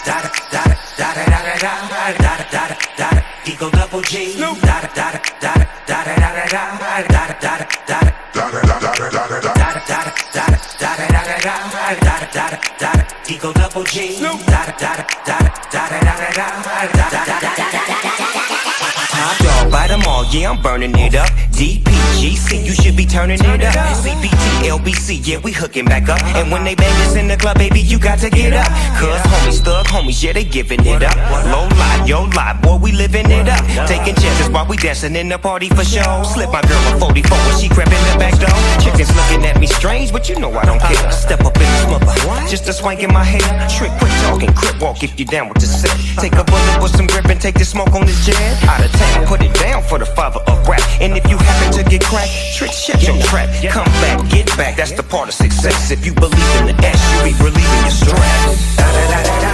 Eagle double G. Eagle double G. Top dog by them all, yeah, I'm burning it up. DPGC, you should be turning it up. CPT, LBC, yeah, we hooking back up. And when they bang us in the club, baby, you got to get up. Cause homies, thug homies, yeah, they giving it up. Low lie, yo lie, boy, we living it up. Taking chances while we dancing in the party for show. Slip my girl a 44 when she crept in the back door. Chickens looking at me strange, but you know I don't care. Step up in the smother, just a swank in my hair. Trick, quick talking, crip walk if you down with the set. Take a bullet with some grip and take the smoke on this jet. Out of town, put it down for the father of rap. And if you happen to get cracked, trick, shut your trap. Come back, get back, that's the part of success. If you believe in the S, you be relieving your stress.